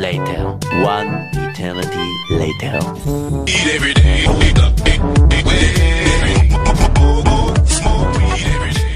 later. One eternity later. Eat every day. Smoke weed every day.